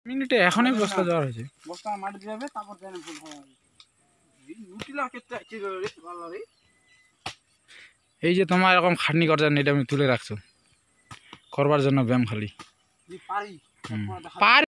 মিনিটে এখনই বস্তা দেওয়া হয়েছে। বস্তা মাটি যাবে তারপর জানেন ফুল হবে। এই লুটিলা কেটে আছে রে ভালো রে। এই যে তোমার এরকম খাটনি করছেন এটা আমি তুলে রাখছো করবার জন্য ব্যায়াম খালি পারি পার